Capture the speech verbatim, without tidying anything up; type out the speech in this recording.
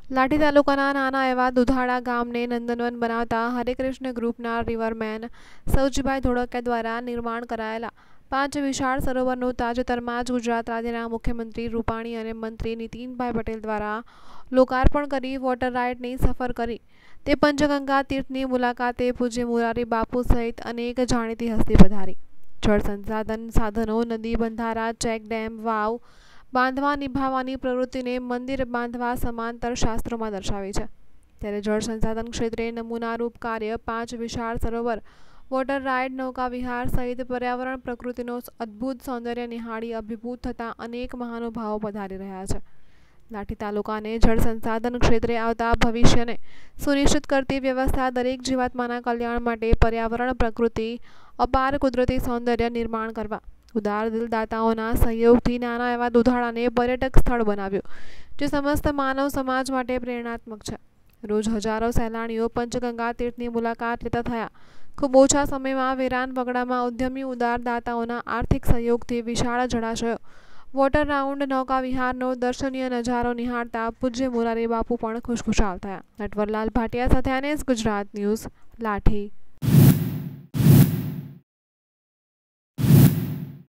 લાઠી તાલુકાના નાના એવા દુધાળા ગામને નંદનવન બનાવતા હરેકૃષ્ણ ગ્રુપના રિવરમેન સૌજીભાઈ ધોળકિયા દ્વારા નિર્માણ કરાયેલા પાંચ વિશાળ સરોવરનું તાજેતરમાં જ ગુજરાત રાજ્યના મુખ્યમંત્રી રૂપાણી અને મંત્રી નીતિનભાઈ પટેલ દ્વારા લોકાર્પણ કરી વોટર રાઇડની સફર કરી તે પંચગંગા તીર્થની મુલાકાતે પૂજ્ય મોરારી બાપુ સહિત અનેક જાણીતી હસ્તી પધારી. જળ સંસાધન સાધનો, નદી, બંધારા, ચેક ડેમ, વાવ બાંધવા નિભાવવાની પ્રવૃત્તિને મંદિર બાંધવા સમાંતર શાસ્ત્રોમાં દર્શાવી છે. ત્યારે જળ સંસાધન ક્ષેત્રે નમૂનારૂપ કાર્ય પાંચ વિશાળ સરોવર, વોટર રાઇડ, નૌકા વિહાર સહિત પર્યાવરણ પ્રકૃતિનો અદ્ભુત સૌંદર્ય નિહાળી અભિભૂત થતા અનેક મહાનુભાવો પધારી રહ્યા છે. લાઠી તાલુકાને જળ સંસાધન ક્ષેત્રે આવતા ભવિષ્યને સુનિશ્ચિત કરતી વ્યવસ્થા દરેક જીવાત્માના કલ્યાણ માટે પર્યાવરણ પ્રકૃતિ અપાર કુદરતી સૌંદર્ય નિર્માણ કરવા ઉદાર દિલદાતાઓના સહયોગથી નાના એવા દુધાળાને પર્યટક સ્થળ બનાવ્યું, જે સમસ્ત માનવ સમાજ માટે પ્રેરણાત્મક છે. રોજ હજારો સહેલાણીઓ પંચગંગા તીર્થની મુલાકાત લેતા થયા. ખૂબ ઓછા સમયમાં વેરાન વગડામાં ઉદ્યમી ઉદાર દાતાઓના આર્થિક સહયોગથી વિશાળ જળાશયો, વોટર રાઉન્ડ, નૌકા વિહારનો દર્શનીય નજારો નિહાળતા પૂજ્ય મોરારી બાપુ પણ ખુશખુશાલ થયા. નટવરલાલ ભાટિયા સાથે એનએસ ગુજરાત ન્યૂઝ, લાઠી.